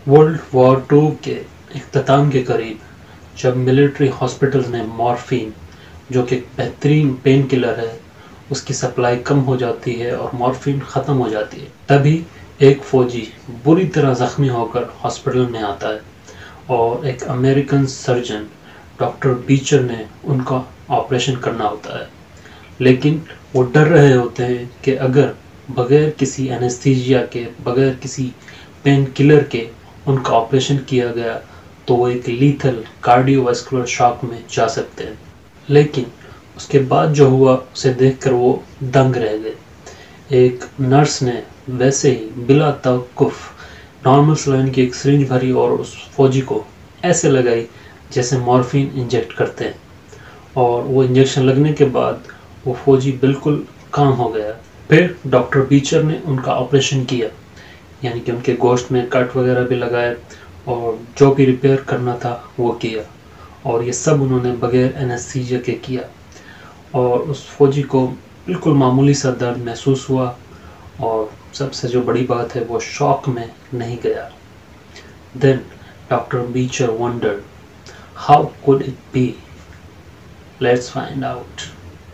World war to के इख्तिताम के करीब जब मिलिट्री हॉस्पिटल्स ने मॉर्फिन, जो कि एक बेहतरीन पेन किलर है, उसकी सप्लाई कम हो जाती है और मॉर्फिन ख़त्म हो जाती है, तभी एक फ़ौजी बुरी तरह ज़ख्मी होकर हॉस्पिटल में आता है और एक अमेरिकन सर्जन डॉक्टर बीचर ने उनका ऑपरेशन करना होता है। लेकिन वो डर रहे होते हैं कि अगर बगैर किसी एनेस्थीसिया के, बगैर किसी पेन किलर के उनका ऑपरेशन किया गया तो वो एक लीथल कार्डियोवास्कुलर शॉक में जा सकते हैं। लेकिन उसके बाद जो हुआ उसे देखकर वो दंग रह गए। एक नर्स ने वैसे ही बिला तवक्कुफ नॉर्मल सलाइन की एक सिरिंज भरी और उस फौजी को ऐसे लगाई जैसे मॉर्फिन इंजेक्ट करते हैं, और वो इंजेक्शन लगने के बाद वो फौजी बिल्कुल काम हो गया। फिर डॉक्टर बीचर ने उनका ऑपरेशन किया, यानी कि उनके गोश्त में कट वगैरह भी लगाए और जो भी रिपेयर करना था वो किया, और ये सब उन्होंने बगैर एनेस्थीसिया के किया। और उस फौजी को बिल्कुल मामूली सा दर्द महसूस हुआ और सबसे जो बड़ी बात है वो शॉक में नहीं गया। Then doctor Beecher wondered, how could it be? Let's find out.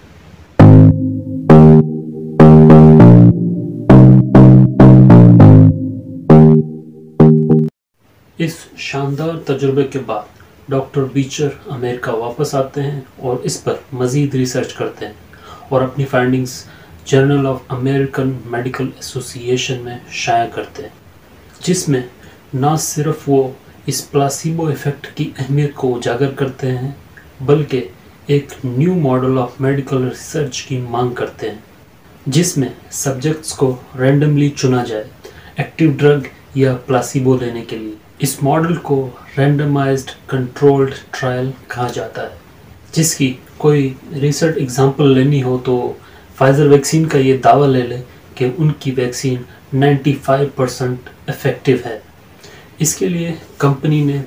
इस शानदार तजुर्बे के बाद डॉक्टर बीचर अमेरिका वापस आते हैं और इस पर मज़ीद रिसर्च करते हैं और अपनी findings Journal of American Medical Association में शाया करते हैं, जिसमें न सिर्फ वो इस प्लासिबो इफ़ेक्ट की अहमियत को उजागर करते हैं बल्कि एक new model of medical research की मांग करते हैं, जिसमें सब्जेक्ट्स को रैंडमली चुना जाए एक्टिव ड्रग या प्लासिबो लेने के लिए। इस मॉडल को रैंडमाइज्ड कंट्रोल्ड ट्रायल कहा जाता है। जिसकी कोई रिसर्च एग्जांपल लेनी हो तो फाइजर वैक्सीन का ये दावा ले लें कि उनकी वैक्सीन 95% इफ़ेक्टिव है। इसके लिए कंपनी ने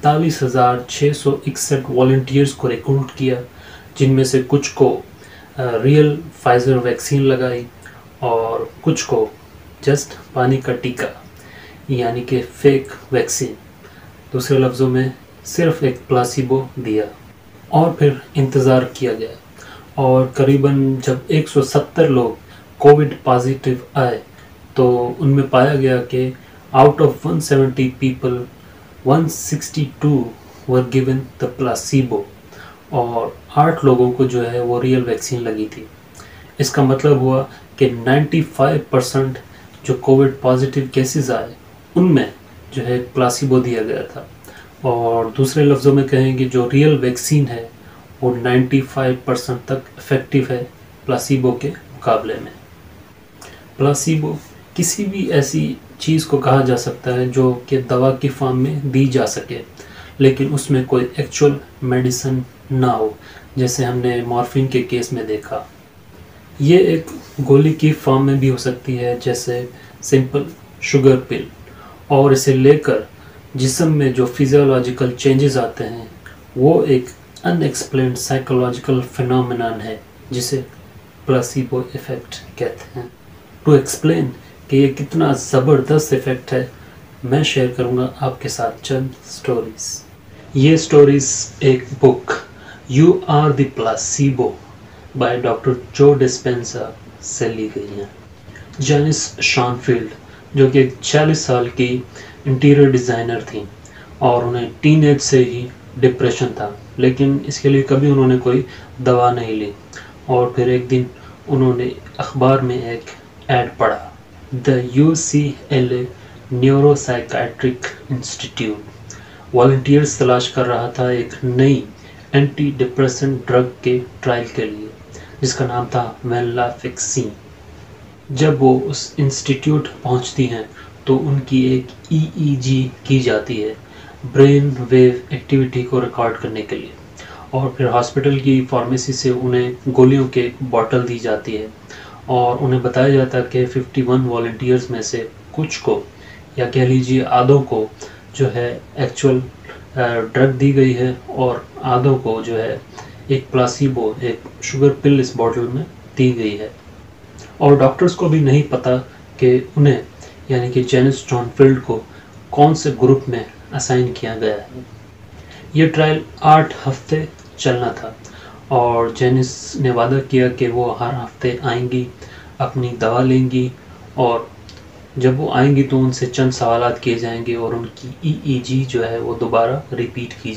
43,661 वॉलंटियर्स को रिक्रूट किया, जिनमें से कुछ को रियल फाइजर वैक्सीन लगाई और कुछ को जस्ट पानी का टीका, यानी कि फेक वैक्सीन, दूसरे लफ्ज़ों में सिर्फ एक प्लासिबो दिया। और फिर इंतज़ार किया गया और करीबन जब 170 लोग कोविड पॉजिटिव आए तो उनमें पाया गया कि out of 170 people 162 were given the placebo और 8 लोगों को जो है वो रियल वैक्सीन लगी थी। इसका मतलब हुआ कि 95% जो कोविड पॉजिटिव केसेस आए उनमें जो है प्लासिबो दिया गया था, और दूसरे लफ्ज़ों में कहेंगे जो रियल वैक्सीन है वो 95% तक इफ़ेक्टिव है प्लासिबो के मुकाबले में। प्लासिबो किसी भी ऐसी चीज़ को कहा जा सकता है जो कि दवा की फॉर्म में दी जा सके लेकिन उसमें कोई एक्चुअल मेडिसिन ना हो, जैसे हमने मॉर्फिन के केस में देखा। ये एक गोली की फॉर्म में भी हो सकती है, जैसे सिंपल शुगर पिल, और इसे लेकर जिस्म में जो फिजियोलॉजिकल चेंजेस आते हैं वो एक अनएक्सप्लेन्ड साइकोलॉजिकल फिनोमेनन है जिसे प्लासिबो इफ़ेक्ट कहते हैं। टू एक्सप्लेन कि ये कितना ज़बरदस्त इफ़ेक्ट है, मैं शेयर करूँगा आपके साथ चंद स्टोरीज़। ये स्टोरीज़ एक book you are the placebo by doctor Joe Dispenza से ली गई हैं। जैनिस शॉनफील्ड, जो कि 40 साल की इंटीरियर डिज़ाइनर थी और उन्हें टीनेज से ही डिप्रेशन था, लेकिन इसके लिए कभी उन्होंने कोई दवा नहीं ली। और फिर एक दिन उन्होंने अखबार में एक ऐड पढ़ा, the UCLA neuropsychiatric institute volunteers तलाश कर रहा था एक नई एंटी डिप्रेसेंट ड्रग के ट्रायल के लिए, जिसका नाम था वेनलाफेक्सिन। जब वो उस इंस्टीट्यूट पहुंचती हैं तो उनकी एक EEG की जाती है ब्रेन वेव एक्टिविटी को रिकॉर्ड करने के लिए, और फिर हॉस्पिटल की फार्मेसी से उन्हें गोलियों के बॉटल दी जाती है और उन्हें बताया जाता है कि 51 वॉलंटियर्स में से कुछ को, या कह लीजिए आधों को, जो है एक्चुअल ड्रग दी गई है और आधों को जो है एक प्लासिबो, एक शुगर पिल इस बॉटल में दी गई है। और डॉक्टर्स को भी नहीं पता कि उन्हें, यानी कि जेनिस शॉनफील्ड को कौन से ग्रुप में असाइन किया गया है। ये ट्रायल 8 हफ्ते चलना था और जेनिस ने वादा किया कि वो हर हफ्ते आएंगी, अपनी दवा लेंगी और जब वो आएंगी तो उनसे चंद सवालात किए जाएंगे और उनकी ईईजी जो है वो दोबारा रिपीट की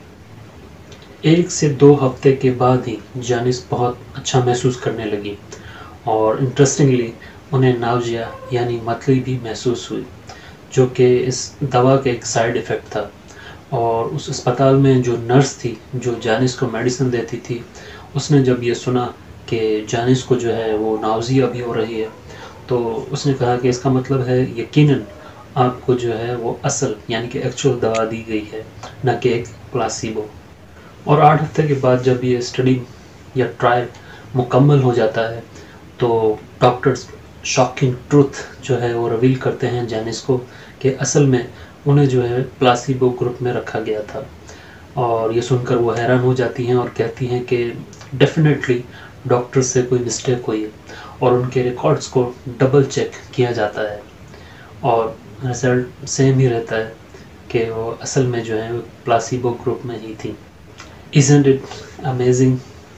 जाएगी। 1 से 2 हफ्ते के बाद ही जेनिस बहुत अच्छा महसूस करने लगी और इंटरेस्टिंगली उन्हें नाउजिया यानी मतली भी महसूस हुई, जो कि इस दवा का एक साइड इफ़ेक्ट था। और उस अस्पताल में जो नर्स थी जो जेनिस को मेडिसिन देती थी, उसने जब ये सुना कि जेनिस को जो है वो नाउजिया भी हो रही है, तो उसने कहा कि इसका मतलब है यकीनन आपको जो है वो असल यानी कि एक्चुअल दवा दी गई है, न कि एक प्लासिबो। और 8 हफ्ते के बाद जब ये स्टडी या ट्रायल मुकम्मल हो जाता है तो डॉक्टर्स शॉकिंग ट्रुथ जो है वो रिवील करते हैं जेनिस को कि असल में उन्हें जो है प्लासिबो ग्रुप में रखा गया था। और ये सुनकर वो हैरान हो जाती हैं और कहती हैं कि डेफिनेटली डॉक्टर से कोई मिस्टेक हुई है और उनके रिकॉर्ड्स को डबल चेक किया जाता है और रिजल्ट सेम ही रहता है कि वो असल में जो है प्लासिबो ग्रुप में ही थी। Isn't it amazing.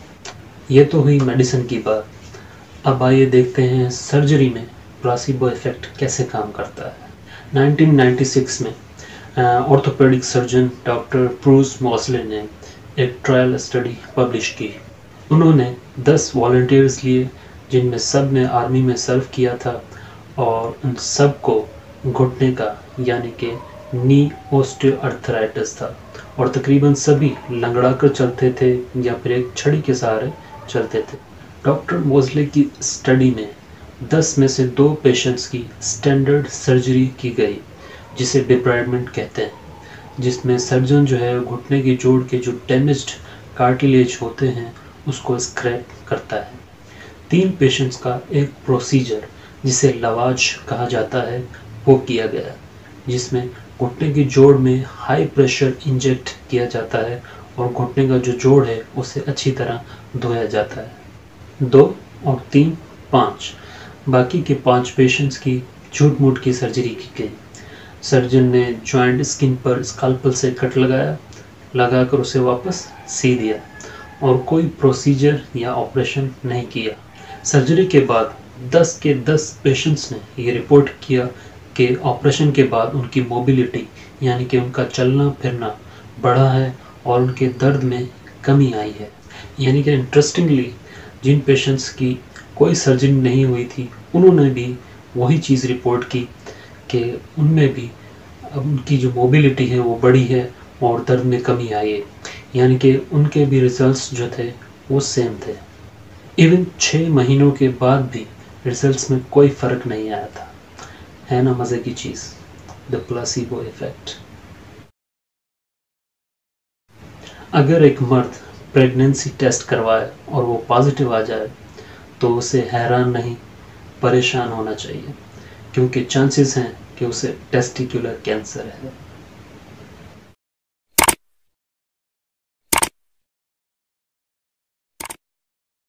ये तो हुई मेडिसिन की बात। अब आइए देखते हैं सर्जरी में प्लासिबो इफेक्ट कैसे काम करता है। 1996 में orthopaedic surgeon doctor Bruce Moseley ने एक ट्रायल स्टडी पब्लिश की। उन्होंने 10 वॉलंटियर्स लिए जिनमें सब ने आर्मी में सर्व किया था और उन सब को घुटने का यानी कि नी ऑस्टियोआर्थराइटिस था और तकरीबन सभी लंगड़ा कर चलते थे या फिर एक छड़ी के सहारे चलते थे। डॉक्टर मोज़ले की स्टडी में 10 में से 2 पेशेंट्स की स्टैंडर्ड सर्जरी की गई जिसे डिब्राइडमेंट कहते हैं, जिसमें सर्जन जो है घुटने की जोड़ के जो डैमेज्ड कार्टिलेज होते हैं उसको स्क्रैप करता है। 3 पेशेंट्स का एक प्रोसीजर जिसे लवाज कहा जाता है वो किया गया, जिसमें घुटने की जोड़ में हाई प्रेशर इंजेक्ट किया जाता है और घुटने का जो जोड़ है उसे अच्छी तरह धोया जाता है। 2 और 3 5 बाकी के 5 पेशेंट्स की झूठ मूठ की सर्जरी की गई। सर्जन ने जॉइंट स्किन पर स्काल्पल से कट लगाकर उसे वापस सी दिया और कोई प्रोसीजर या ऑपरेशन नहीं किया। सर्जरी के बाद 10 के 10 पेशेंट्स ने ये रिपोर्ट किया कि ऑपरेशन के बाद उनकी मोबिलिटी यानी कि उनका चलना फिरना बढ़ा है और उनके दर्द में कमी आई है। यानी कि इंटरेस्टिंगली जिन पेशेंट्स की कोई सर्जरी नहीं हुई थी उन्होंने भी वही चीज़ रिपोर्ट की कि उनमें भी उनकी जो मोबिलिटी है वो बढ़ी है और दर्द में कमी आई है। यानी कि उनके भी रिजल्ट्स जो थे वो सेम थे। इवन 6 महीनों के बाद भी रिजल्ट्स में कोई फ़र्क नहीं आया था। है ना मज़े की चीज़, द प्लासिबो इफेक्ट। अगर एक मर्द प्रेगनेंसी टेस्ट करवाए और वो पॉजिटिव आ जाए तो उसे हैरान नहीं परेशान होना चाहिए, क्योंकि चांसेस हैं कि उसे टेस्टिकुलर कैंसर है।